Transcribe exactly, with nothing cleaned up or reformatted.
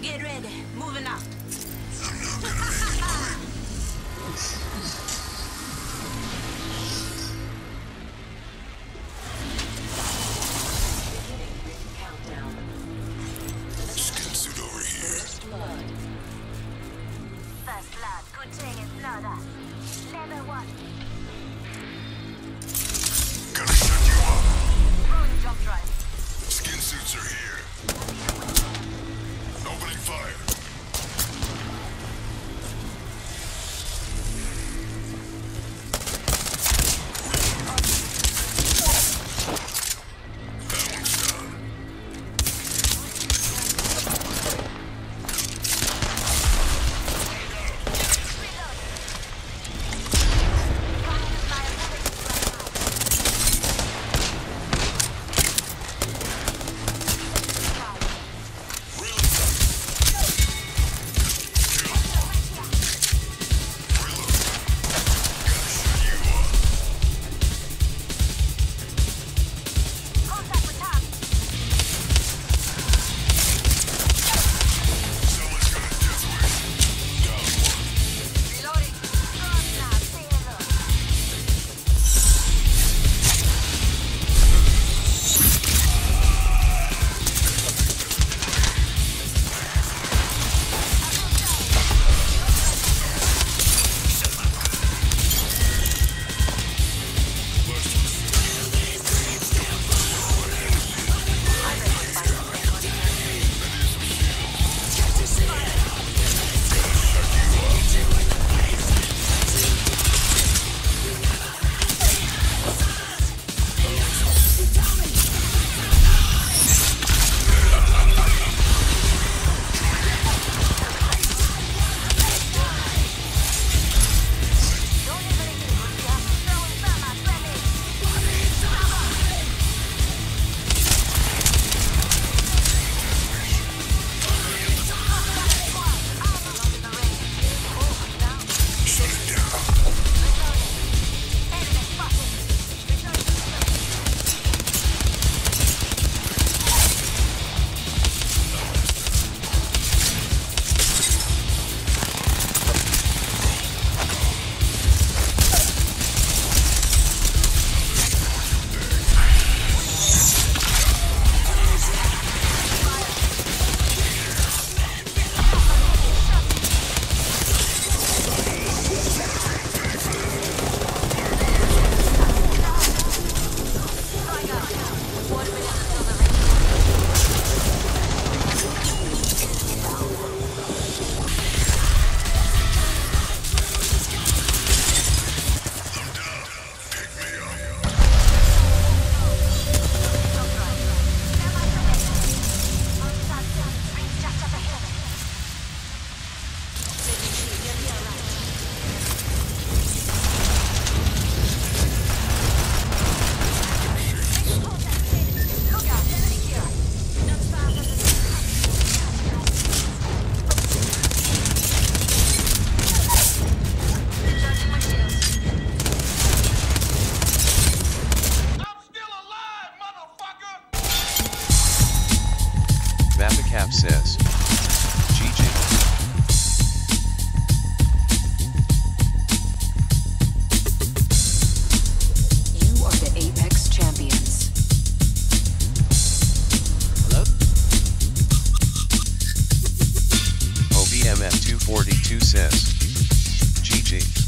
Get ready. Moving out. I'm not gonna make it quick. Skin suit over here. First blood. First blood, good thing it's not us. Never one. Gonna shut you up. Throwing jump drive. Skin suits are here. Opening fire. That one's done. Contact with Tom. Someone's got a death wish. Down one. Reloading. Cross now, say hello. Don't leave anything good here. Throwing thermite, friendly. Shut it down. Enemy spotted. I'm down. Pick me up. Vapicap says, G G. You are the Apex champions. Hello? O B M F two forty-two says, G G.